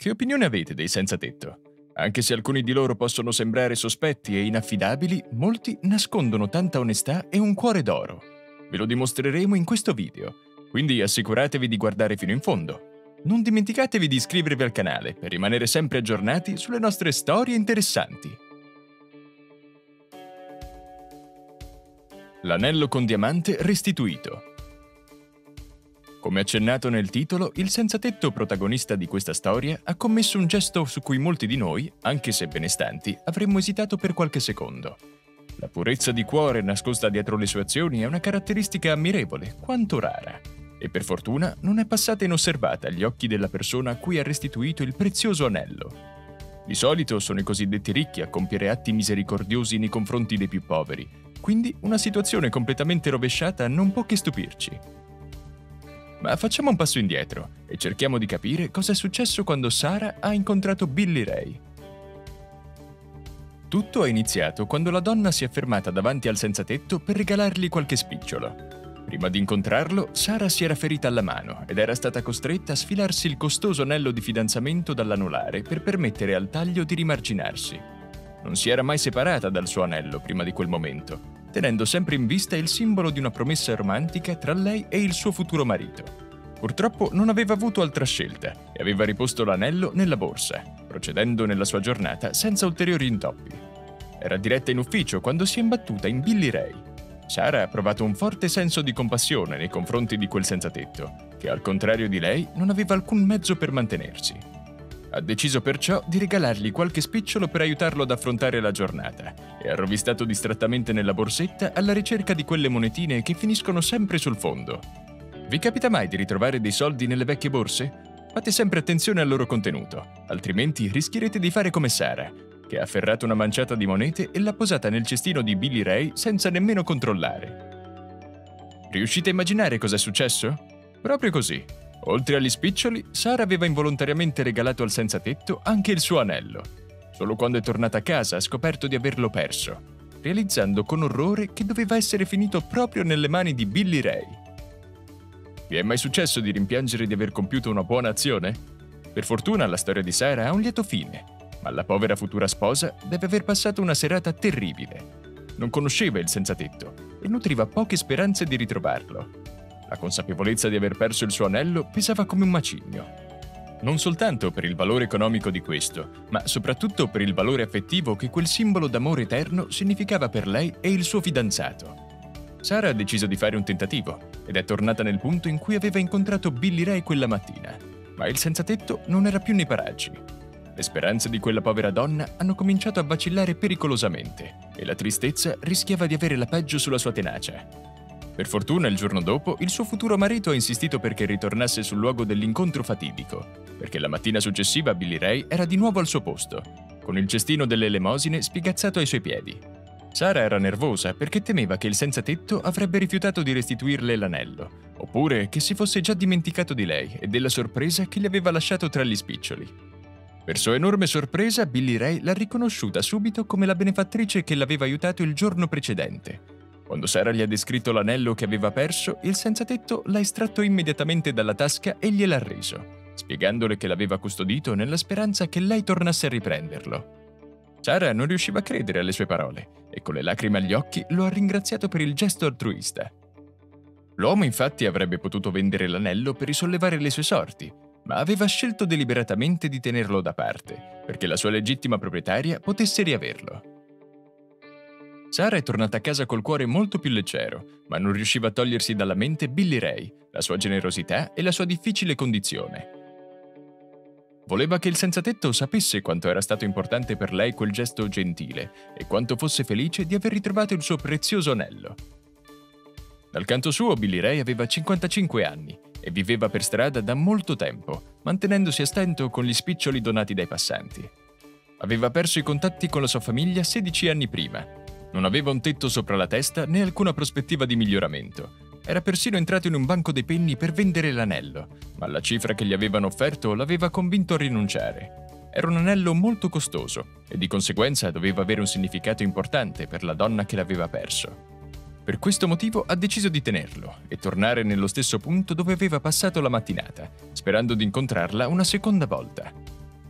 Che opinione avete dei senza tetto? Anche se alcuni di loro possono sembrare sospetti e inaffidabili, molti nascondono tanta onestà e un cuore d'oro. Ve lo dimostreremo in questo video, quindi assicuratevi di guardare fino in fondo. Non dimenticatevi di iscrivervi al canale per rimanere sempre aggiornati sulle nostre storie interessanti. L'anello con diamante restituito. Come accennato nel titolo, il senzatetto protagonista di questa storia ha commesso un gesto su cui molti di noi, anche se benestanti, avremmo esitato per qualche secondo. La purezza di cuore nascosta dietro le sue azioni è una caratteristica ammirevole, quanto rara, e per fortuna non è passata inosservata agli occhi della persona a cui ha restituito il prezioso anello. Di solito sono i cosiddetti ricchi a compiere atti misericordiosi nei confronti dei più poveri, quindi una situazione completamente rovesciata non può che stupirci. Ma facciamo un passo indietro e cerchiamo di capire cosa è successo quando Sarah ha incontrato Billy Ray. Tutto è iniziato quando la donna si è fermata davanti al senzatetto per regalargli qualche spicciolo. Prima di incontrarlo, Sarah si era ferita alla mano ed era stata costretta a sfilarsi il costoso anello di fidanzamento dall'anulare per permettere al taglio di rimarginarsi. Non si era mai separata dal suo anello prima di quel momento, tenendo sempre in vista il simbolo di una promessa romantica tra lei e il suo futuro marito. Purtroppo non aveva avuto altra scelta e aveva riposto l'anello nella borsa, procedendo nella sua giornata senza ulteriori intoppi. Era diretta in ufficio quando si è imbattuta in Billy Ray. Sarah ha provato un forte senso di compassione nei confronti di quel senzatetto, che al contrario di lei non aveva alcun mezzo per mantenersi. Ha deciso perciò di regalargli qualche spicciolo per aiutarlo ad affrontare la giornata e ha rovistato distrattamente nella borsetta alla ricerca di quelle monetine che finiscono sempre sul fondo. Vi capita mai di ritrovare dei soldi nelle vecchie borse? Fate sempre attenzione al loro contenuto, altrimenti rischierete di fare come Sarah, che ha afferrato una manciata di monete e l'ha posata nel cestino di Billy Ray senza nemmeno controllare. Riuscite a immaginare cosa è successo? Proprio così. Oltre agli spiccioli, Sarah aveva involontariamente regalato al senzatetto anche il suo anello. Solo quando è tornata a casa ha scoperto di averlo perso, realizzando con orrore che doveva essere finito proprio nelle mani di Billy Ray. Vi è mai successo di rimpiangere di aver compiuto una buona azione? Per fortuna la storia di Sarah ha un lieto fine, ma la povera futura sposa deve aver passato una serata terribile. Non conosceva il senzatetto e nutriva poche speranze di ritrovarlo. La consapevolezza di aver perso il suo anello pesava come un macigno. Non soltanto per il valore economico di questo, ma soprattutto per il valore affettivo che quel simbolo d'amore eterno significava per lei e il suo fidanzato. Sarah ha deciso di fare un tentativo ed è tornata nel punto in cui aveva incontrato Billy Ray quella mattina, ma il senzatetto non era più nei paraggi. Le speranze di quella povera donna hanno cominciato a vacillare pericolosamente e la tristezza rischiava di avere la peggio sulla sua tenacia. Per fortuna, il giorno dopo, il suo futuro marito ha insistito perché ritornasse sul luogo dell'incontro fatidico, perché la mattina successiva Billy Ray era di nuovo al suo posto, con il cestino delle elemosine spiegazzato ai suoi piedi. Sarah era nervosa perché temeva che il senzatetto avrebbe rifiutato di restituirle l'anello, oppure che si fosse già dimenticato di lei e della sorpresa che gli aveva lasciato tra gli spiccioli. Per sua enorme sorpresa, Billy Ray l'ha riconosciuta subito come la benefattrice che l'aveva aiutato il giorno precedente. Quando Sarah gli ha descritto l'anello che aveva perso, il senzatetto l'ha estratto immediatamente dalla tasca e gliel'ha reso, spiegandole che l'aveva custodito nella speranza che lei tornasse a riprenderlo. Sarah non riusciva a credere alle sue parole e con le lacrime agli occhi lo ha ringraziato per il gesto altruista. L'uomo infatti avrebbe potuto vendere l'anello per risollevare le sue sorti, ma aveva scelto deliberatamente di tenerlo da parte, perché la sua legittima proprietaria potesse riaverlo. Sarah è tornata a casa col cuore molto più leggero, ma non riusciva a togliersi dalla mente Billy Ray, la sua generosità e la sua difficile condizione. Voleva che il senzatetto sapesse quanto era stato importante per lei quel gesto gentile e quanto fosse felice di aver ritrovato il suo prezioso anello. Dal canto suo, Billy Ray aveva 55 anni e viveva per strada da molto tempo, mantenendosi a stento con gli spiccioli donati dai passanti. Aveva perso i contatti con la sua famiglia 16 anni prima. Non aveva un tetto sopra la testa né alcuna prospettiva di miglioramento. Era persino entrato in un banco dei penny per vendere l'anello, ma la cifra che gli avevano offerto l'aveva convinto a rinunciare. Era un anello molto costoso e di conseguenza doveva avere un significato importante per la donna che l'aveva perso. Per questo motivo ha deciso di tenerlo e tornare nello stesso punto dove aveva passato la mattinata, sperando di incontrarla una seconda volta.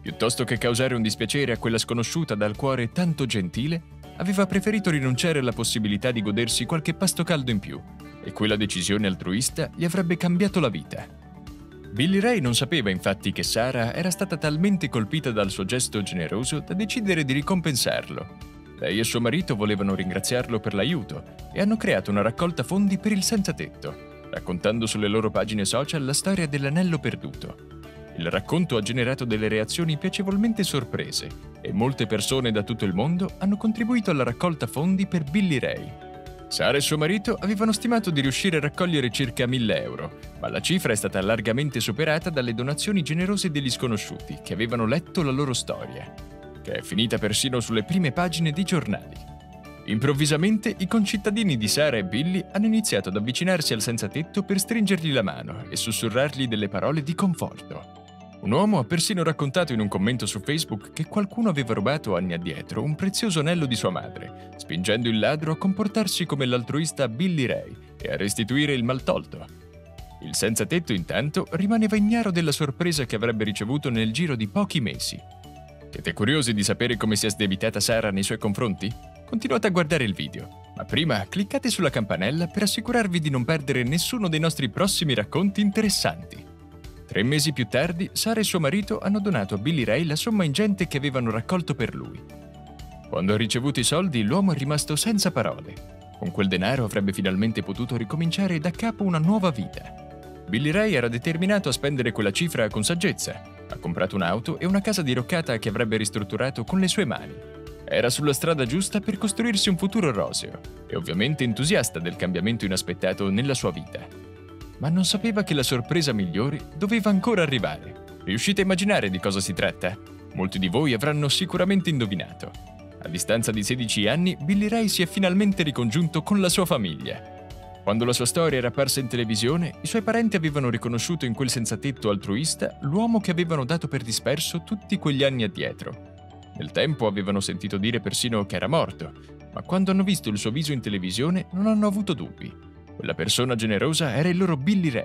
Piuttosto che causare un dispiacere a quella sconosciuta dal cuore tanto gentile, aveva preferito rinunciare alla possibilità di godersi qualche pasto caldo in più, e quella decisione altruista gli avrebbe cambiato la vita. Billy Ray non sapeva infatti che Sarah era stata talmente colpita dal suo gesto generoso da decidere di ricompensarlo. Lei e suo marito volevano ringraziarlo per l'aiuto e hanno creato una raccolta fondi per il senzatetto, raccontando sulle loro pagine social la storia dell'anello perduto. Il racconto ha generato delle reazioni piacevolmente sorprese e molte persone da tutto il mondo hanno contribuito alla raccolta fondi per Billy Ray. Sarah e suo marito avevano stimato di riuscire a raccogliere circa 1.000 euro, ma la cifra è stata largamente superata dalle donazioni generose degli sconosciuti che avevano letto la loro storia, che è finita persino sulle prime pagine dei giornali. Improvvisamente i concittadini di Sarah e Billy hanno iniziato ad avvicinarsi al senzatetto per stringergli la mano e sussurrargli delle parole di conforto. Un uomo ha persino raccontato in un commento su Facebook che qualcuno aveva rubato anni addietro un prezioso anello di sua madre, spingendo il ladro a comportarsi come l'altruista Billy Ray e a restituire il maltolto. Il senzatetto intanto rimaneva ignaro della sorpresa che avrebbe ricevuto nel giro di pochi mesi. Siete curiosi di sapere come si è sdebitata Sarah nei suoi confronti? Continuate a guardare il video, ma prima cliccate sulla campanella per assicurarvi di non perdere nessuno dei nostri prossimi racconti interessanti. 3 mesi più tardi, Sarah e suo marito hanno donato a Billy Ray la somma ingente che avevano raccolto per lui. Quando ha ricevuto i soldi, l'uomo è rimasto senza parole. Con quel denaro avrebbe finalmente potuto ricominciare da capo una nuova vita. Billy Ray era determinato a spendere quella cifra con saggezza. Ha comprato un'auto e una casa diroccata che avrebbe ristrutturato con le sue mani. Era sulla strada giusta per costruirsi un futuro roseo e ovviamente entusiasta del cambiamento inaspettato nella sua vita. Ma non sapeva che la sorpresa migliore doveva ancora arrivare. Riuscite a immaginare di cosa si tratta? Molti di voi avranno sicuramente indovinato. A distanza di 16 anni, Billy Ray si è finalmente ricongiunto con la sua famiglia. Quando la sua storia era apparsa in televisione, i suoi parenti avevano riconosciuto in quel senzatetto altruista l'uomo che avevano dato per disperso tutti quegli anni addietro. Nel tempo avevano sentito dire persino che era morto, ma quando hanno visto il suo viso in televisione non hanno avuto dubbi. Quella persona generosa era il loro Billy Ray.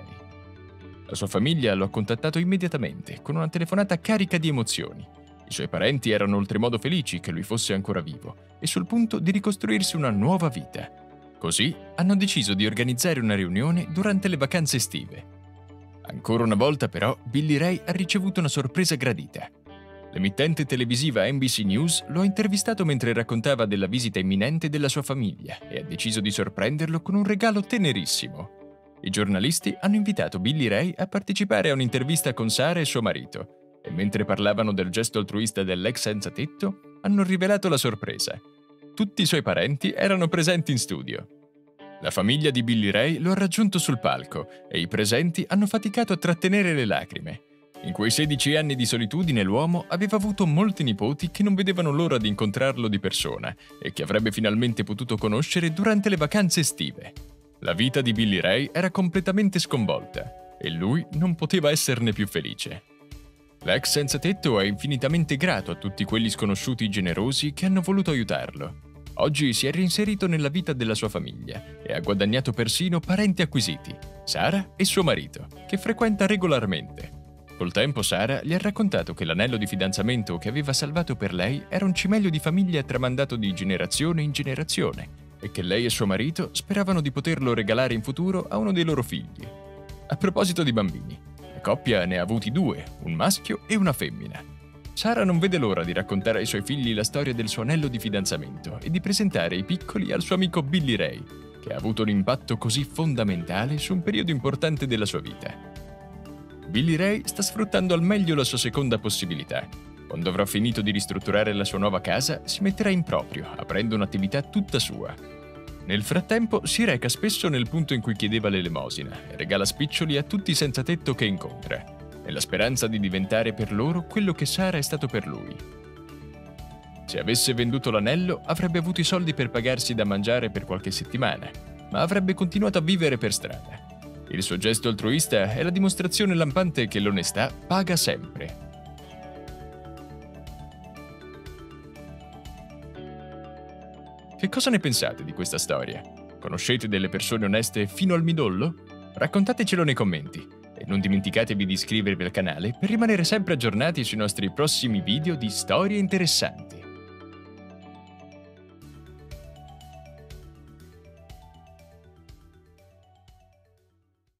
La sua famiglia lo ha contattato immediatamente, con una telefonata carica di emozioni. I suoi parenti erano oltremodo felici che lui fosse ancora vivo e sul punto di ricostruirsi una nuova vita. Così hanno deciso di organizzare una riunione durante le vacanze estive. Ancora una volta, però, Billy Ray ha ricevuto una sorpresa gradita. L'emittente televisiva NBC News lo ha intervistato mentre raccontava della visita imminente della sua famiglia e ha deciso di sorprenderlo con un regalo tenerissimo. I giornalisti hanno invitato Billy Ray a partecipare a un'intervista con Sarah e suo marito e mentre parlavano del gesto altruista dell'ex senzatetto hanno rivelato la sorpresa. Tutti i suoi parenti erano presenti in studio. La famiglia di Billy Ray lo ha raggiunto sul palco e i presenti hanno faticato a trattenere le lacrime. In quei 16 anni di solitudine l'uomo aveva avuto molti nipoti che non vedevano l'ora di incontrarlo di persona e che avrebbe finalmente potuto conoscere durante le vacanze estive. La vita di Billy Ray era completamente sconvolta e lui non poteva esserne più felice. L'ex senzatetto è infinitamente grato a tutti quelli sconosciuti generosi che hanno voluto aiutarlo. Oggi si è reinserito nella vita della sua famiglia e ha guadagnato persino parenti acquisiti, Sarah e suo marito, che frequenta regolarmente. Col tempo Sarah gli ha raccontato che l'anello di fidanzamento che aveva salvato per lei era un cimelio di famiglia tramandato di generazione in generazione e che lei e suo marito speravano di poterlo regalare in futuro a uno dei loro figli. A proposito di bambini, la coppia ne ha avuti 2, un maschio e una femmina. Sarah non vede l'ora di raccontare ai suoi figli la storia del suo anello di fidanzamento e di presentare i piccoli al suo amico Billy Ray, che ha avuto un impatto così fondamentale su un periodo importante della sua vita. Billy Ray sta sfruttando al meglio la sua seconda possibilità. Quando avrà finito di ristrutturare la sua nuova casa, si metterà in proprio, aprendo un'attività tutta sua. Nel frattempo si reca spesso nel punto in cui chiedeva l'elemosina e regala spiccioli a tutti i senzatetto che incontra, nella speranza di diventare per loro quello che Sarah è stato per lui. Se avesse venduto l'anello, avrebbe avuto i soldi per pagarsi da mangiare per qualche settimana, ma avrebbe continuato a vivere per strada. Il suo gesto altruista è la dimostrazione lampante che l'onestà paga sempre. Che cosa ne pensate di questa storia? Conoscete delle persone oneste fino al midollo? Raccontatecelo nei commenti. E non dimenticatevi di iscrivervi al canale per rimanere sempre aggiornati sui nostri prossimi video di storie interessanti.